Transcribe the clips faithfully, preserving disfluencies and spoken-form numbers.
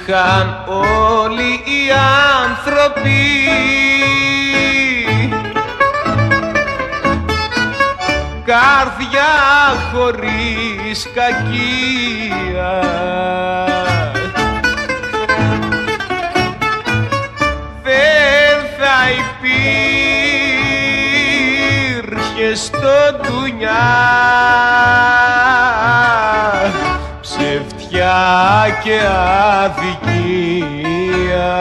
είχαν όλοι οι άνθρωποι καρδιά χωρίς κακία, δεν θα υπήρχε στο ντουνιά ψευτιά και αδικία.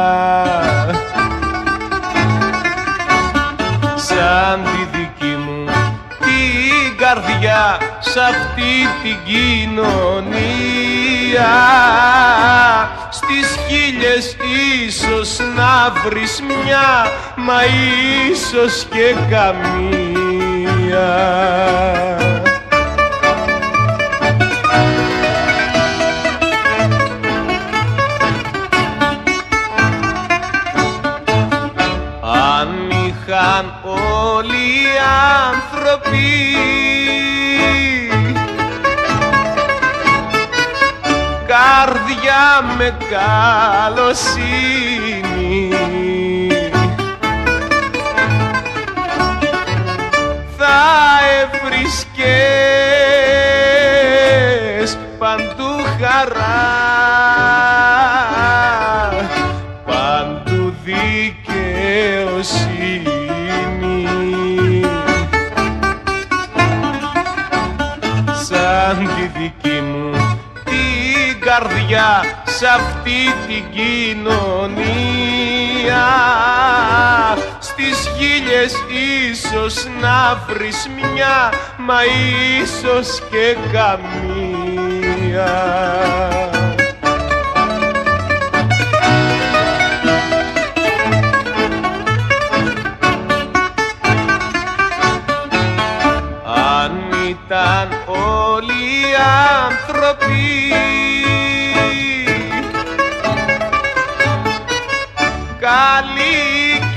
Σαν τη δική μου την καρδιά σ' αυτή την κοινωνία, στις χίλιες ίσως να βρεις μια, μα ίσως και καμία. Αν είχαν όλοι οι άνθρωποι καρδιά με καλοσύνη, θα έβρισκες παντού χαρά, παντού δικαιοσύνη. Σαν τη δική μου την καρδιά σ' αυτή την κοινωνία, στις χίλιες ίσως να βρεις μια, μα ίσως και καμία. Αν ήταν όλοι οι άνθρωποι καλοί και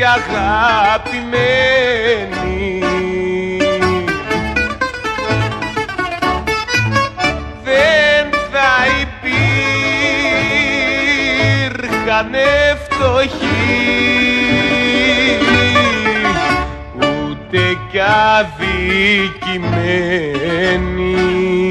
αγαπημένοι, δεν θα υπήρχαν φτωχοί ούτε κι αδικημένοι.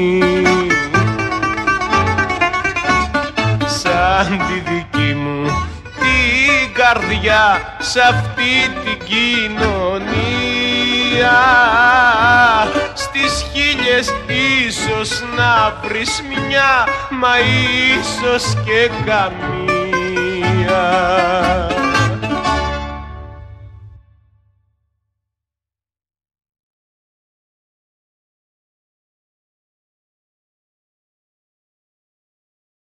Σαν τη δική μου την καρδιά σ' αυτή την κοινωνία, στις χίλιες ίσως να βρεις μια, μα ίσως και καμία.